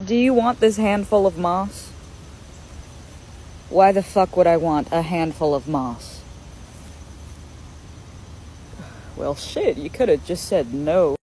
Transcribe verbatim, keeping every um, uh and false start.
Do you want this handful of moss? Why the fuck would I want a handful of moss? Well, shit, you could have just said no.